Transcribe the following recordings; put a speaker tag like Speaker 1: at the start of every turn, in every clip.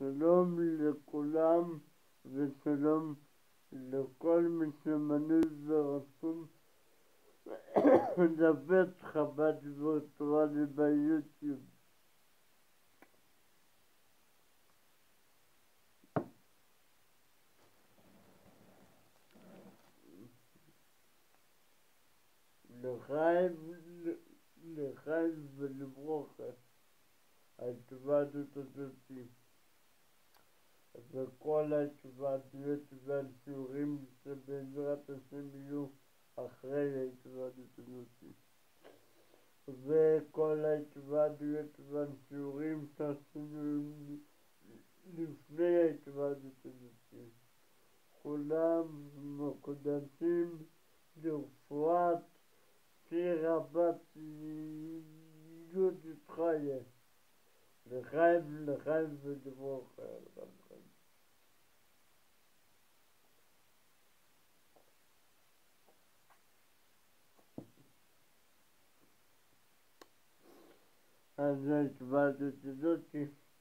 Speaker 1: שלום לכולם ושלום לכל מי שמנוי ורשום לבית חב"ד וירטואלי ביוטיוב. לחיים ולברכה ההתוועדות הזאת וכל ההתוועדויות והשיעורים שבעזרת השם יהיו אחרי ההתוועדות הזאת וכל ההתוועדויות והשיעורים שעשינו לפני ההתוועדות הזאת כולם מקודשים לרפואת שירה בת יהודית חיה לחיים ולברכה. אז ההתוועדות הזאת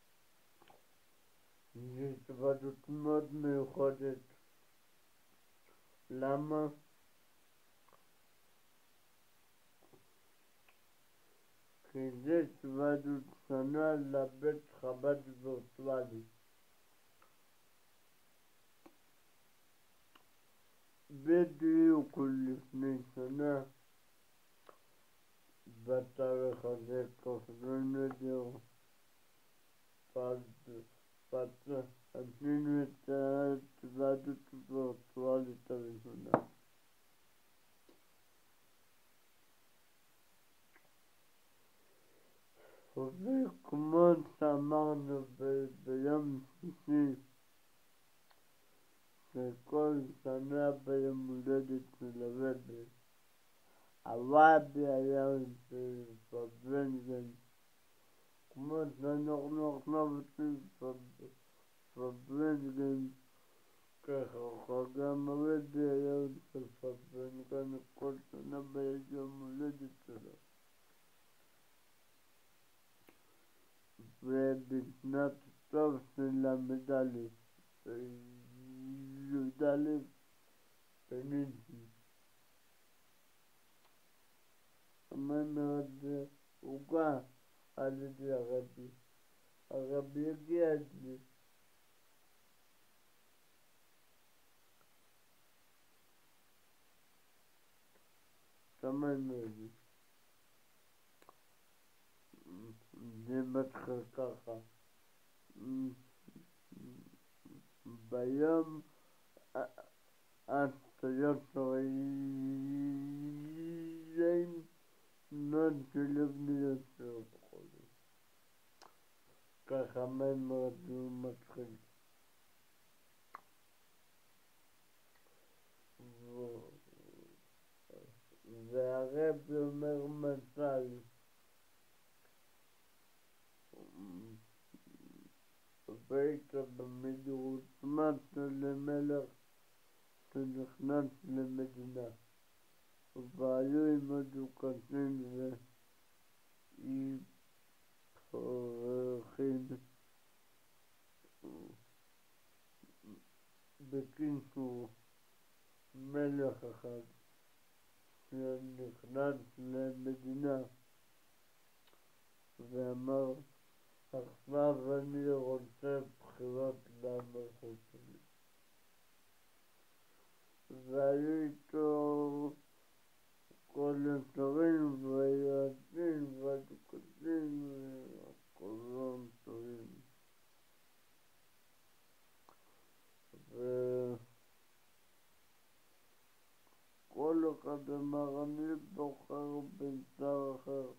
Speaker 1: היא התוועדות מאוד מיוחדת. למה? כי זה התוועדות שנה לבית חב"ד וירטואלי. בדיוק לפני שנה בתאריך הזה כ"ז אדר עשינו את ההתוועדות הווירטואלית הראשונה. וכמו שאמרנו ביום שישי שכל שנה ביום הולדת של הרבי היה פברנגן כמו שאנחנו עכשיו עושים פברנגן ככה גם הרבי היה פברנגן כל שנה ביום הולדת שלו. ובשנת תשל"א י"א פנינסי מאוד הוגה על ידי הרבי הגיע את זה שמענו את זה. זה מתחיל ככה ביום השתיים נון שלבניות של בחודש ככה מאוד הוא מתחיל והרבי אומר משל בית במדרוץ מצא למלך שנכנס למדינה והיו עמו דוכסים ואיפרחים. בקיצור מלך אחד שנכנס למדינה ואמר עכשיו אני רוצה בחירות למלכות שלי. והיו איתו כל השרים והיועצים והדוכסים והכולם שרים. וכל אחד אמר אני בוחר בין שר אחר.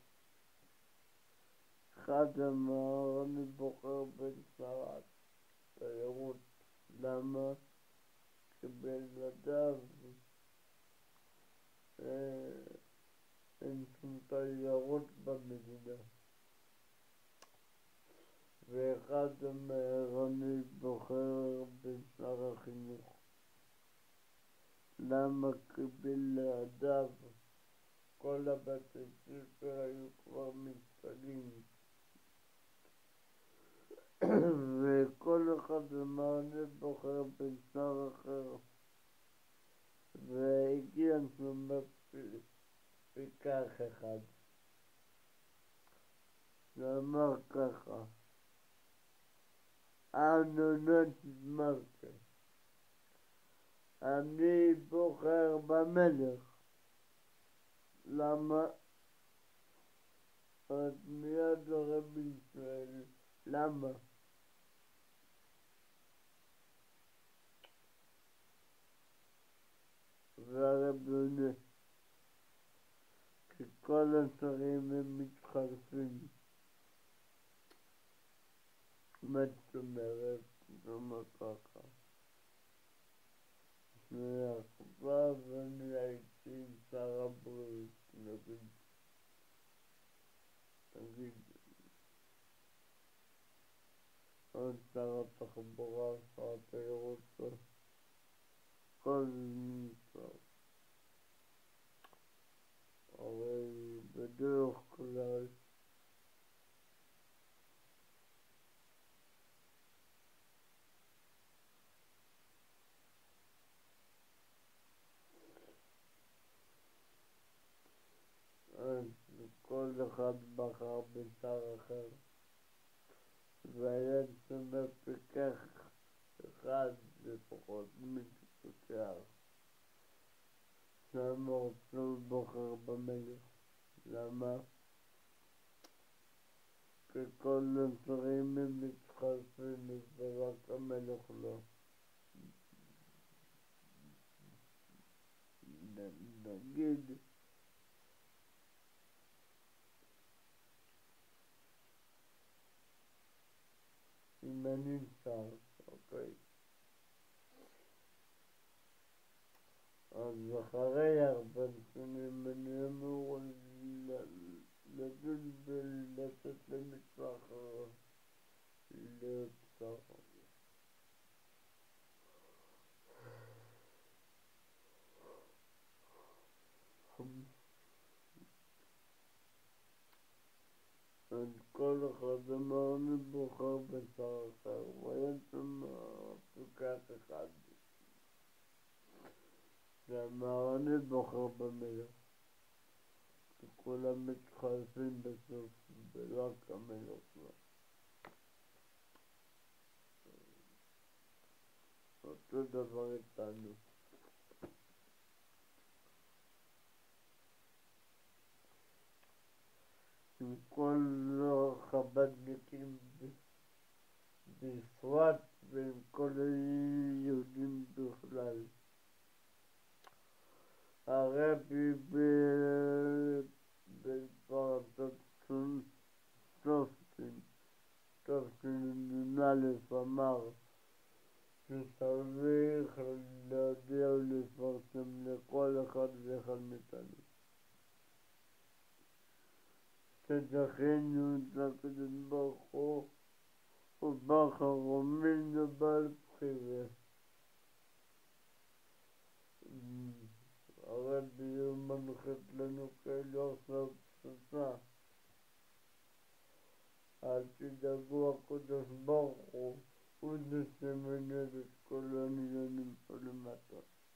Speaker 1: אחד אמר אני בוחר בין שרת תיירות. למה? כי בלעדיו אין שום תיירות במדינה. ואחד אומר אני בוחר בין שר החינוך. למה? כי בלעדיו כל הבתי ספר היו כבר מתפלים וכל אחד המענה בוחר בשר אחר, והגיע פיקח אחד, ואמר ככה, אנונות מלכה, אני בוחר במלך. למה? אז מיד הרב ישראל, למה? והרב עונה, כי כל השרים הם מתחלפים. מה זאת אומרת? למה ככה? עכשיו אני הייתי עם שר הבריאות, נגיד, עוד שר התחבורה, שר התיירות, כל נמצא. הרי בדרך כלל אז כל אחד בחר בשר אחר, והיה שם פיקח אחד לפחות מתפקח. שם הוא בוחר במלך. למה? כי כל השרים הם מתחלפים ורק המלך לא. נגיד, אם אני שר, אוקיי, אז אחרי 4 שנים אני אמור לדון ולתת למישהו אחר להיות שר. אז כל אחד אמר אני בוחר בשר אחר, והיה שם פיקח אחד שאמר אני בוחר במלך, וכולם מתחלפים בסוף ורק המלך לא. אותו דבר איתנו. עם כל החב"דניקים בפרט ועם כל היהודים בכלל. הרבי בפרשת תשנ"א אמר שצריך להודיע ולפרסם לכל אחד ואחד מאיתנו שזכינו את הקדוש ברוך הוא ובחר בנו בעל בחירה. הרבי מנחת לנו כאלו עכשיו פשוטה, אל תדאגו, הקדוש ברוך הוא זה שמנהל את כל העניינים פה למטה.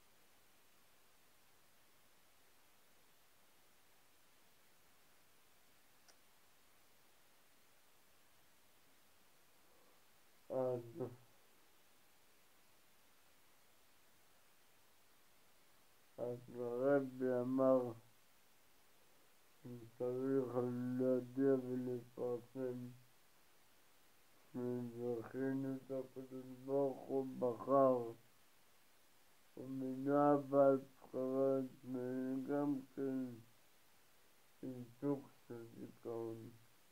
Speaker 1: אז הרבי אמר שצריך להודיע ולפרסם שזכינו את הקדוש ברוך הוא בחר ומינה בעל בחירה גם כן עם סוג של זיכרון.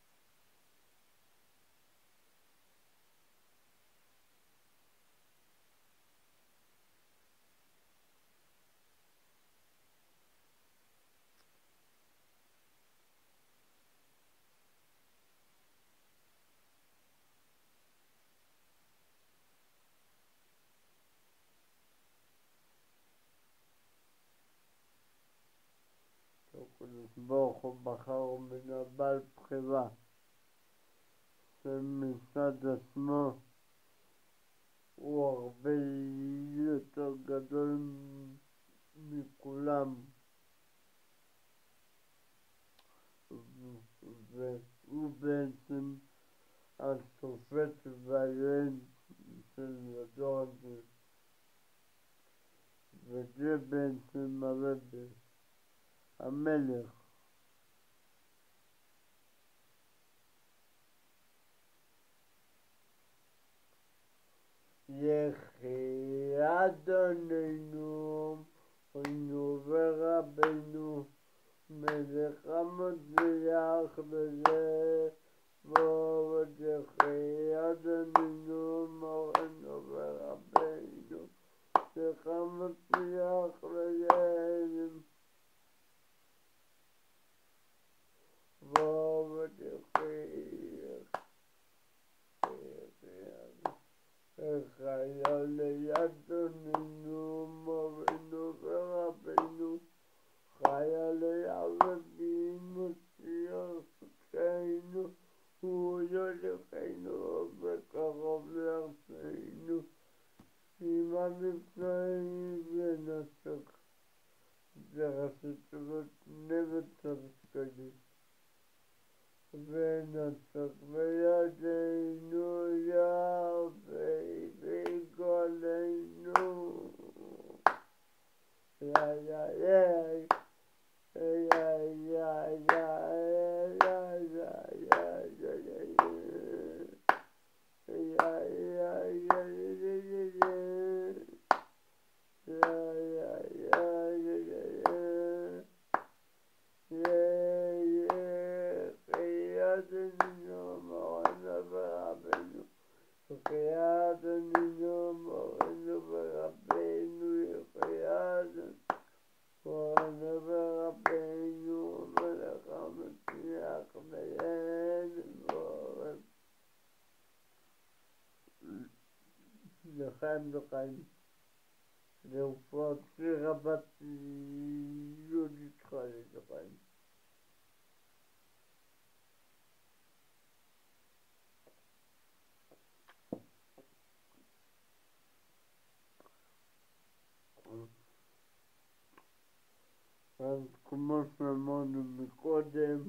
Speaker 1: הקדוש ברוך הוא בחר ומינה בעל בחירה שמצד עצמו הוא הרבה יותר גדול מכולם, והוא בעצם השופט והילד של הדור הזה, וזה בעצם הרבי, המלך. יחי אדוננו ורבנו מלך המצליח לזה ועוד יחי אדוננו מורנו ורבנו מלך המצליח לזה ועוד חיילי אדוננו מורנו ורבנו חיילי הרבי משיח צדקנו הוא יוליכנו בקרוב לארצנו עם המבצעים ונצח דרשת ונבצר שקדי ונצח בידינו ירבי בגולנו לחיים לרפואת רבת יהודית חיים לחיים. אז כמו שאמרנו מקודם,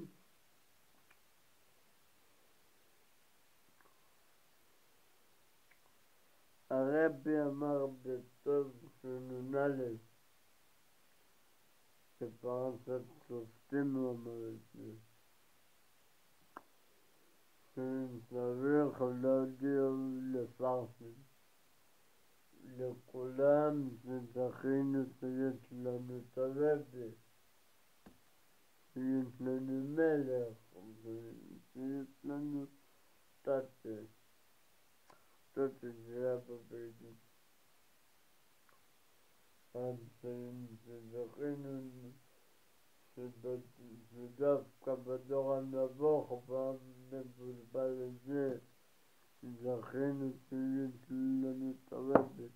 Speaker 1: הרבי אמר בטוב שנ"א בפרשת שופטים הוא אמר את זה, שצריך להודיע לפרסם לכולם שזכינו שיש לנו את הרבי, שיש לנו מלך, שיש לנו תתה זה בבית. אז שזכינו שדווקא בדור הנבוך והמבולבל הזה זכינו שיש לנו את הרבי.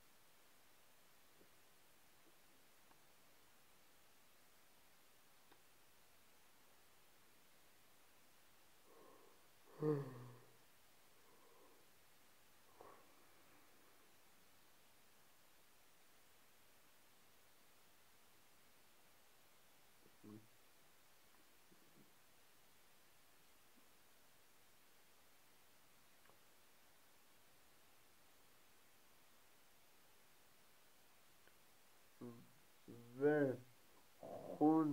Speaker 1: וחוץ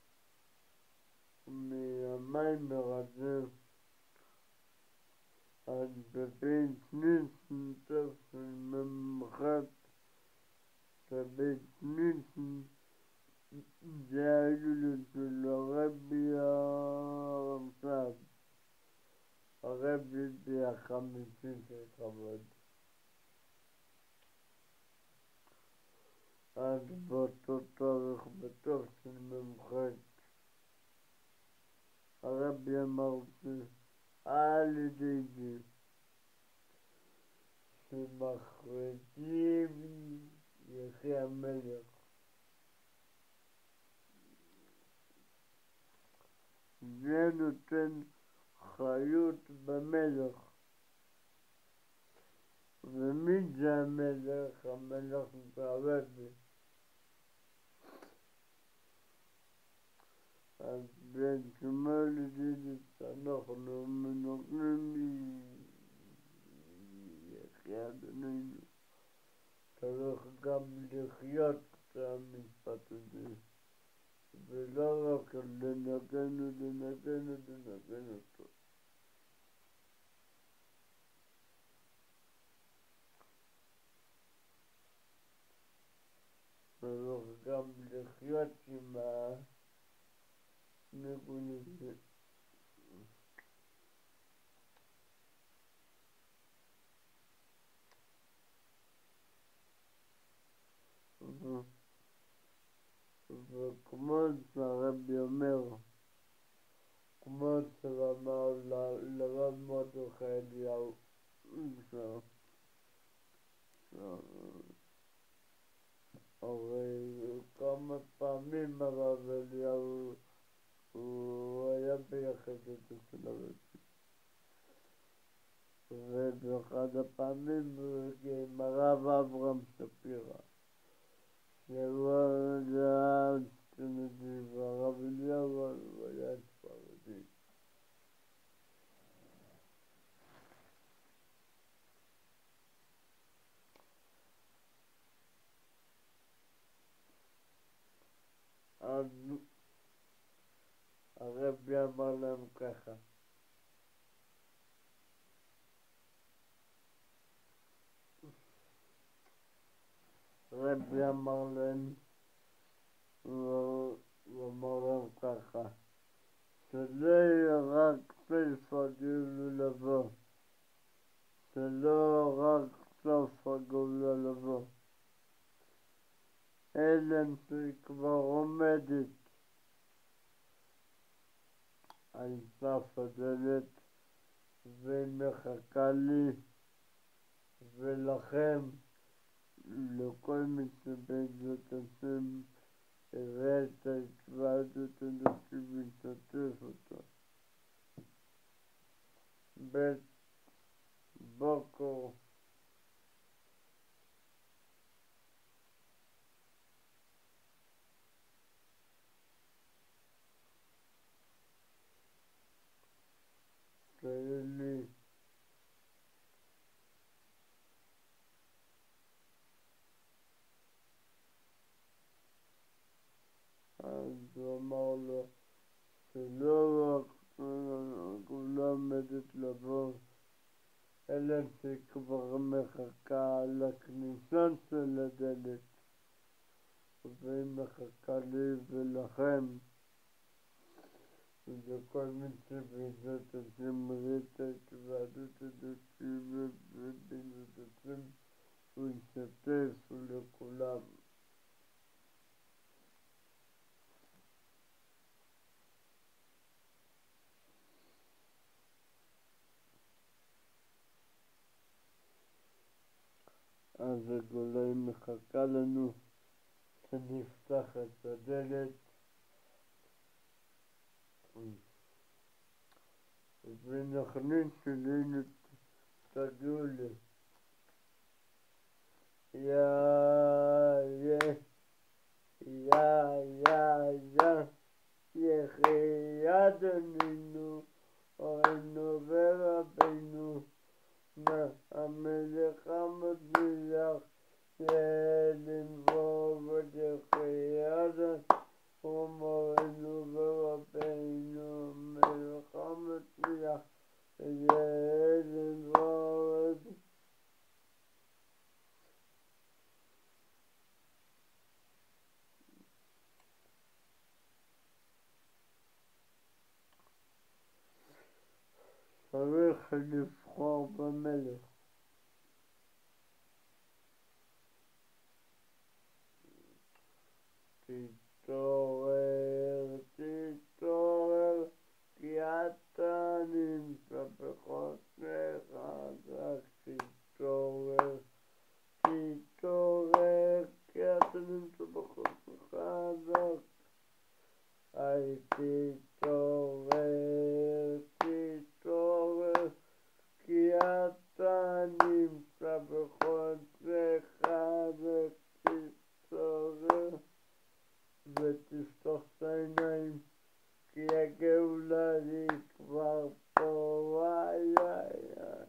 Speaker 1: מהמיימר הזה, אז בבית ניסן תשמ"ח, בבית ניסן זה ההילולה של הרבי הרמס"ב, הרבי זה החמישי של חב"ד. אז באותו תאריך בתשמ"ח הרבי אמר שעל ידי זה שמכריזים יחי המלך, זה נותן חיות במלך, ומי זה המלך? המלך דוד. אז בתשומה לידידות אנחנו מנוגנים יחיה אדוננו. צריך גם לחיות את המשפט הזה, ולא רק לנגן אותו. צריך גם לחיות עם הניגון הזה. וכמו שהרבי אומר, כמו שאמר לרב מרדכי אליהו, הרי כמה פעמים הרב אליהו הוא היה ביחדת של הרבי, ובאחד הפעמים הוא הגיע עם הרב אברהם שפירא, שהוא היה אשכנזי והרב אליהו היה ספרדי. אז הרבי אמר להם ככה, הרבי אמר להם, הוא אמר להם ככה, שלא יהיה רק סוף הגאולה לבוא, שלא רק סוף הגאולה לבוא, אלא שכבר עומדת על סף הדלת ומחכה לי ולכם, לכל מי שבעזרת השם יראה את ההתוועדות הזאת וישתף אותה. בית בוקר שלי אז הוא אמר לו שלא רק הגאולה עומדת לבוא, אלא שכבר מחכה לכניסה של הדלת, והיא מחכה לי ולכם, ולכל מי שבעזרת השם יראה את ההתוועדות הזאת ובעזרת השם הוא ישתף לכולם. אז הגאולה מחכה לנו שנפתח את הדלת ונכניס אלינו את הגאולה. יחיה אדוננו אורנו ורבנו המלך המשיח לנבוא ותחיה ומורנו ורבנו המלך המשיח לנבוא. צריך לבחור במלך. תתעורר, כי אתה נמצא בחושך, רק תתעורר, כי אתה נמצא בחושך חזק. היי תתעורר, כי אתה כבר פה, וואי וואי.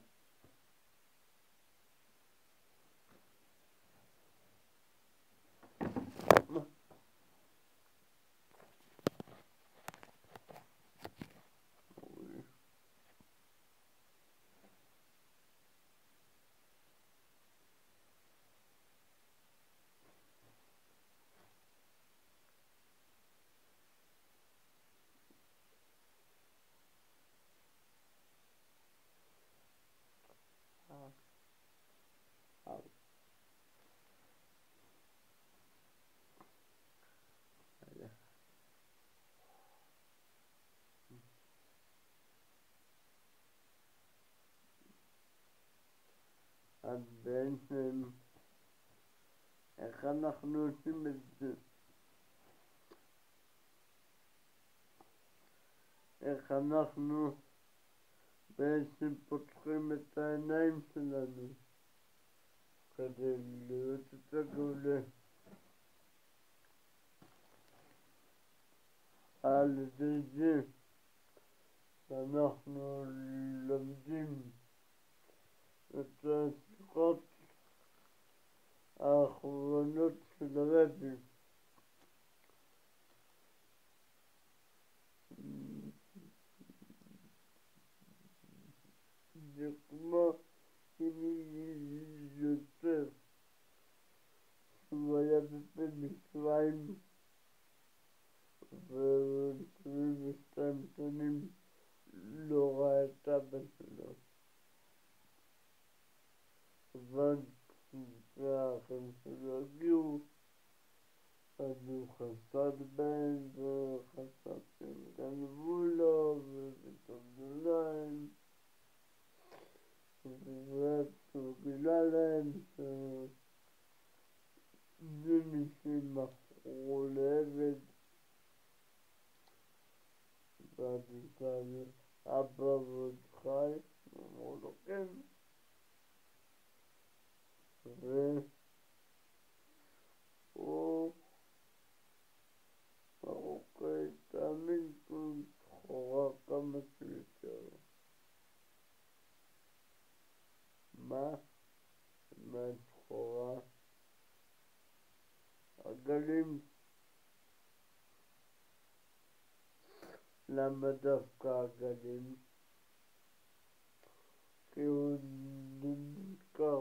Speaker 1: אז בעצם איך אנחנו עושים את זה? איך אנחנו בעצם פותחים את העיניים שלנו כדי להיות יותר גדולה על ידי זה שאנחנו לומדים את השיחות האחרונות של הרבי. זה כמו יוסף, שהוא היה במצרים ו-22 שנים לא ראה את אבא שלו. אבל כשהאחים שלו הגיעו, אז הוא חשד בהם וחשב שהם גנבו לו ופתאום להם, והוא גילה להם שזה מי שמכרו לעבד, ואז הוא שאל, אבא עוד חי? אמרו לו כן. והוא אוקיי, תאמין כל סחורה כמה שיותר. מה הסחורה? עגלים. למה דווקא עגלים? כי הוא נזכר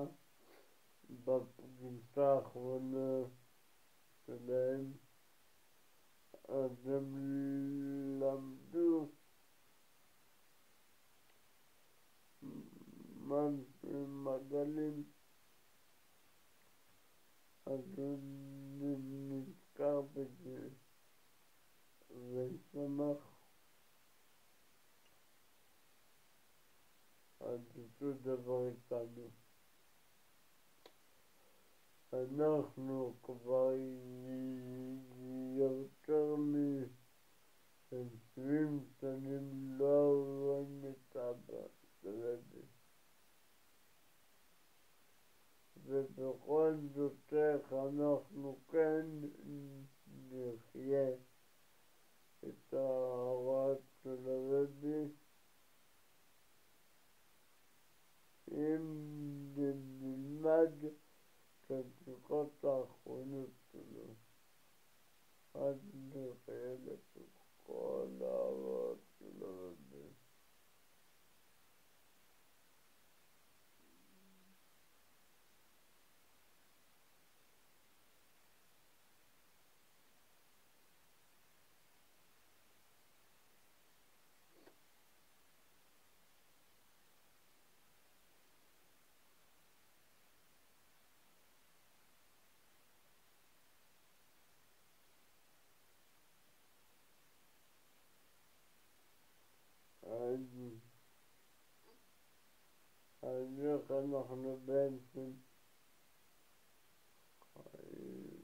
Speaker 1: בפגישה האחרונה שלהם, אז הם למדו מה זה מעגלים, אז הוא נזכר בזה ושמח. אז אותו דבר איתנו. אנחנו כבר יותר מ-20 שנים לא רואים את אבא של רבי. ובכל זאת איך אנחנו כן נחיה את ההוראות של הרבי, אם נלמד את השיחות האחרונות שלו, אז נחיה את כל ההוראות של הרבי. אז איך אנחנו בעצם חיים?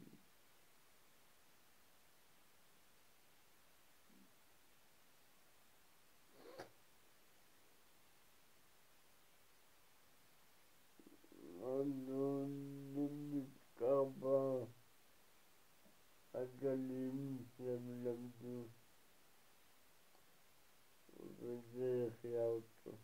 Speaker 1: אנו נזכר בעגלים שהם למדו, וזה יחיה אותו.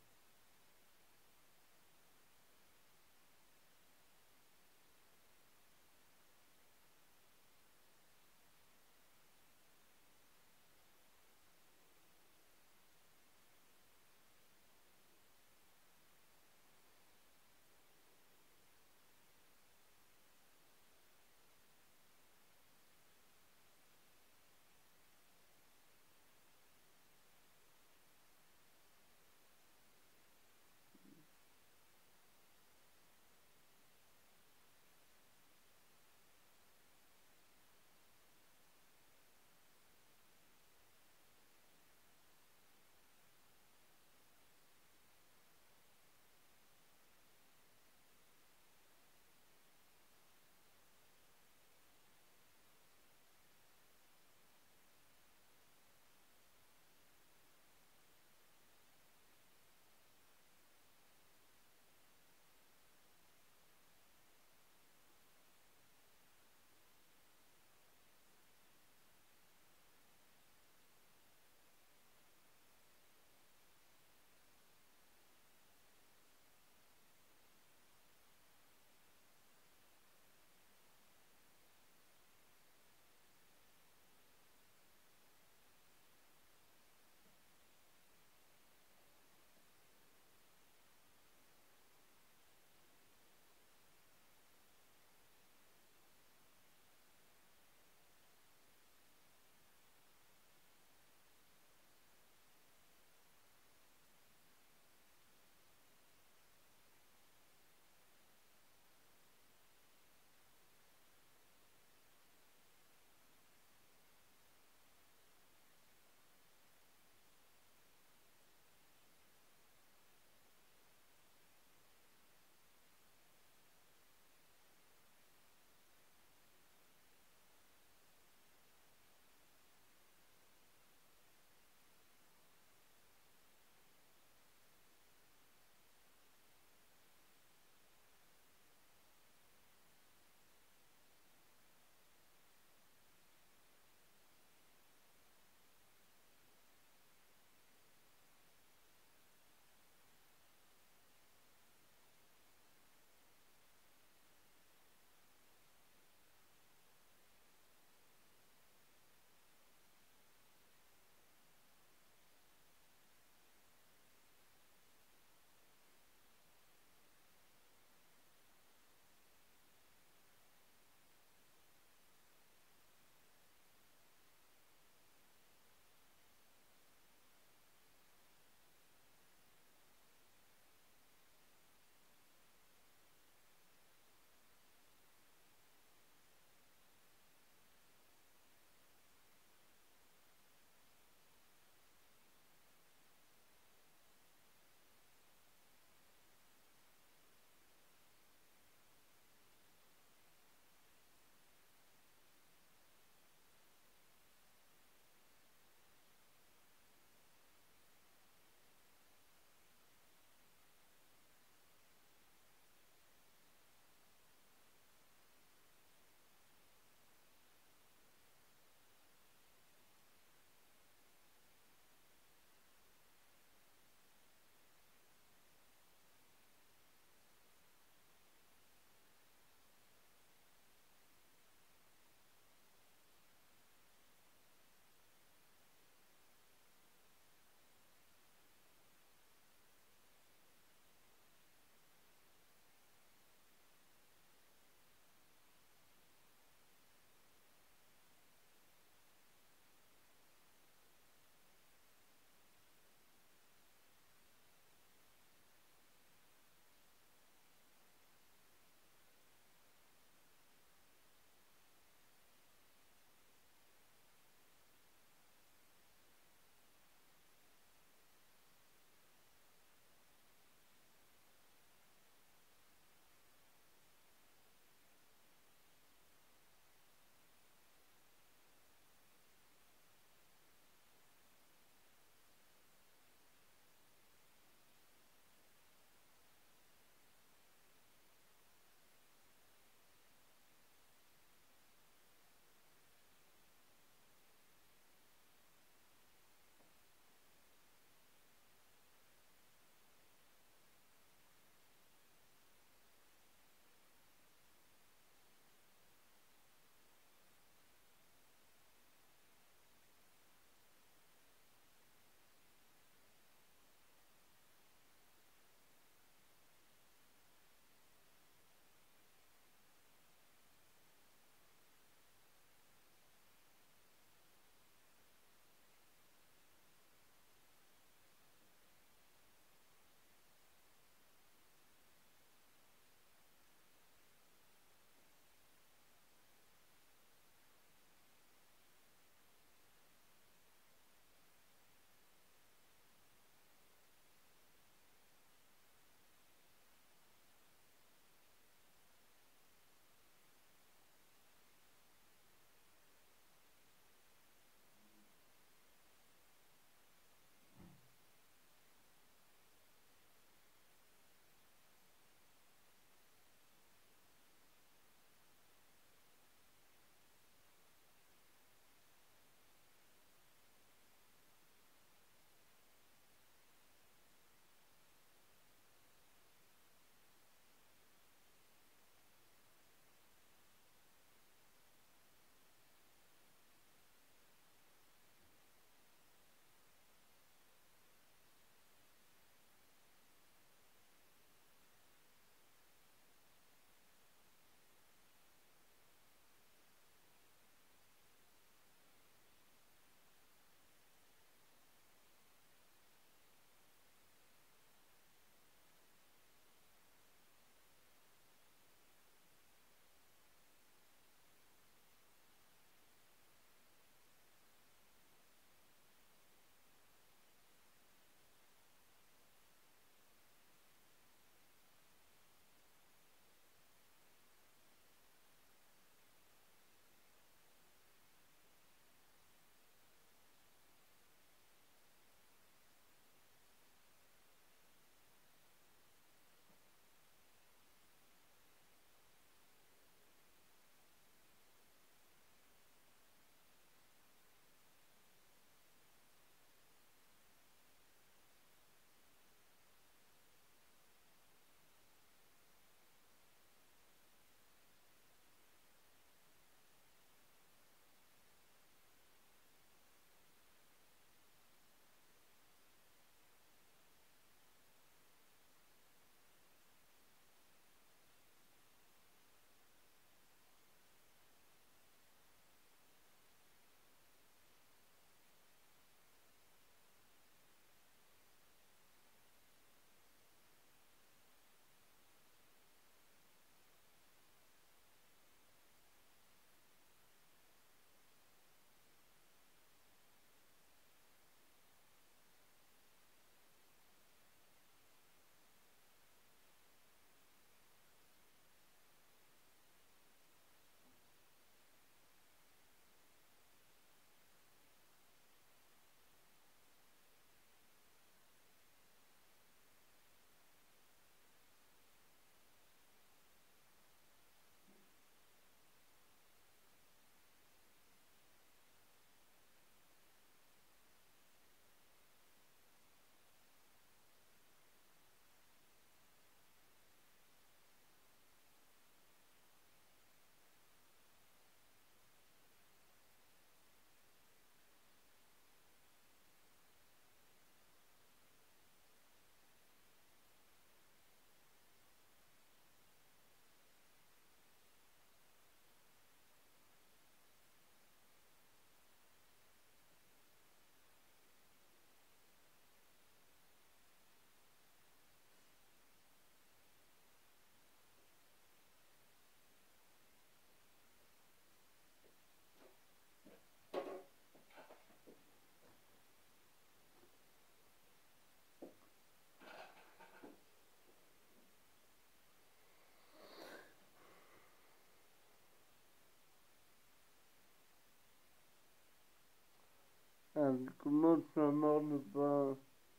Speaker 1: אז כמו שאמרנו כבר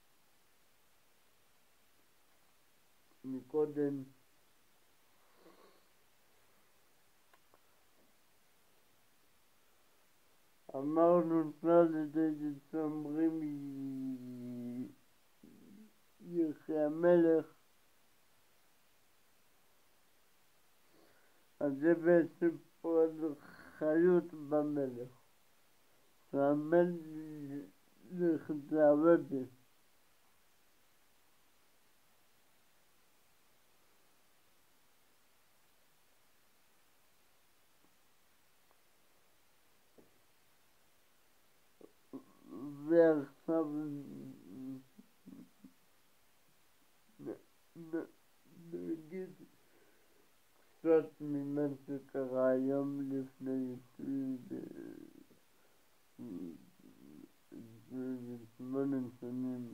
Speaker 1: מקודם, אמרנו על ידי שאומרים יחי המלך, אז זה בעצם פה חיות במלך, שהמלך זה הרבי. ועכשיו נגיד קצת ממה שקרה היום לפני 28 שנים.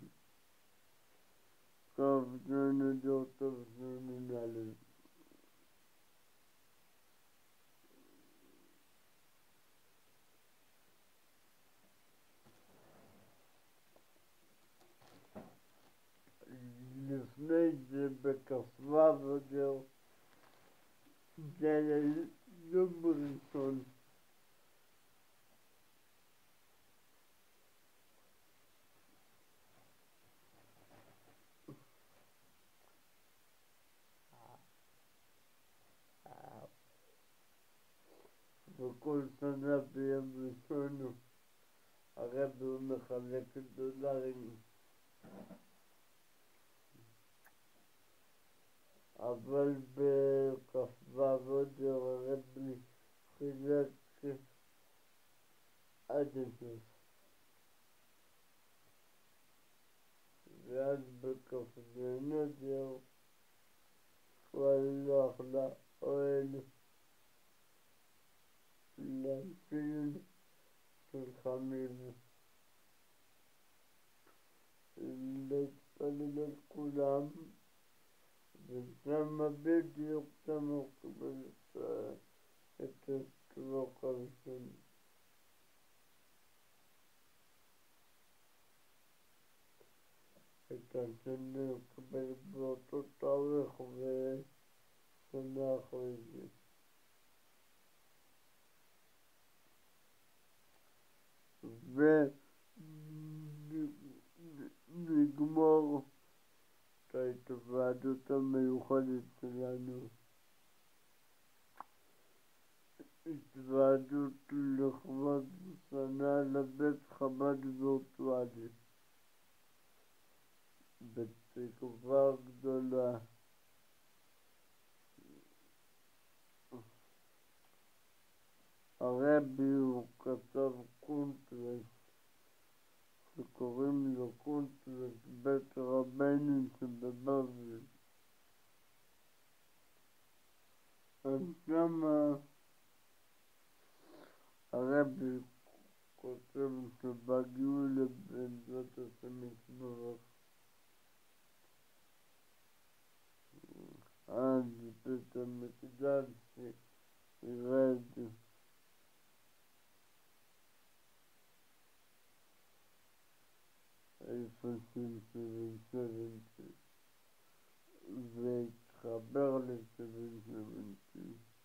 Speaker 1: טוב, זה נדור טוב, זה נדלת. לפני זה בכסווה וזהו, זה היה יום ראשון. וכל שנה ביום ראשון הרבי הוא מחלק דולרים. אבל בכ"ו באדר הרבי חילק אדיסות. ואז בכ"ז באדר הוא הלך לאוהל להציל חכמים, להתפלל על כולם, ושם בדיוק שם קיבל את השלוח הראשון. את השני הוא קיבל באותו תאריך ושנה אחרי זה. ונגמור את ההתוועדות המיוחדת שלנו. התוועדות לכבוד שנה לבית חב"ד וירטואלי בתקווה גדולה. הרבי הוא כתב קונטרס שקוראים לו קונטרס בית רבנו שבבבל. אז שמה הרבי כותב שבגיעו לבעזרת השם יתברך אז בית המקדש ירד איפה ש-770 והתחבר ל-770.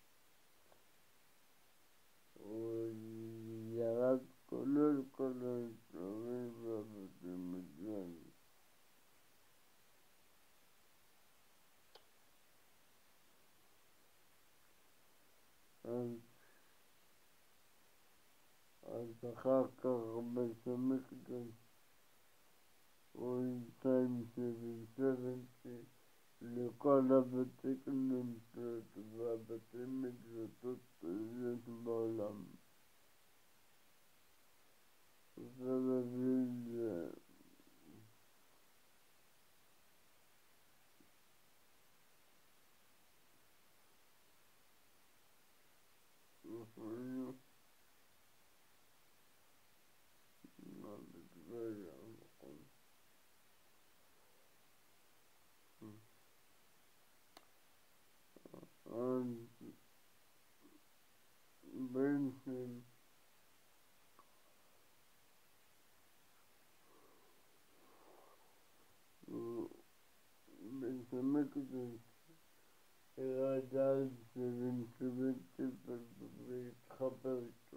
Speaker 1: הוא ירד כולל כל היצרים והבתים מגן. אז אחר כך בית המקדש הוא ימצא עם 770 לכל הבתי כנסיות והבתי מקדשות שיש בעולם. זה מביא בעצם מקדוש, ירדל שבנשבתי והתחבר איתו.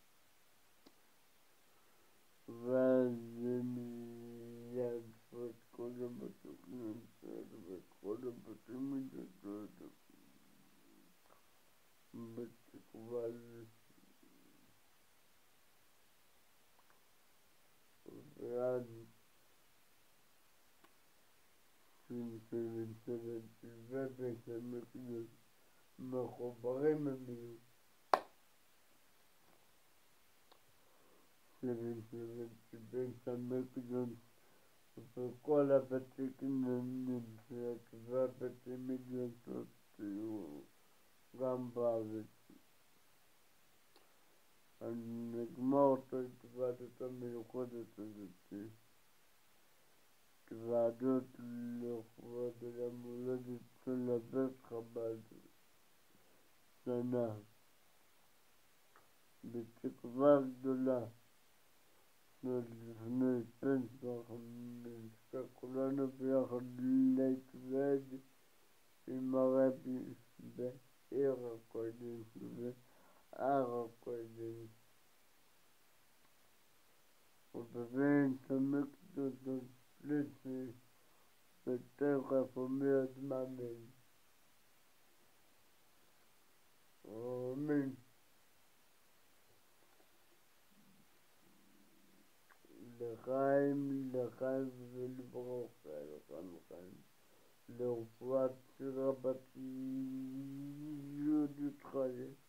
Speaker 1: ואז מיד את כל המתוקנים ואת כל הבתים מדדות בתקווה ואז שבנשבתי ובית המקדוש מחוברים הם יהיו. שבנשבתי בית המקדוש וכל הבתי כנענים והבתי מדרשות יהיו גם בארץ. אני נגמור את ההתוועדות המיוחדת הזאת, התוועדות לכבוד יום הולדת של בית חב"ד שנה, בתקווה גדולה לפני פסח נזכה כולנו ביחד להתוועד עם הרבי בעיר הקודש ובהר הקודש ובבית המקדוש השלישי ותכף ומיד מאמין. אמן. לחיים ולברכה, לחיים לרפואת רבתי יהודית חיים.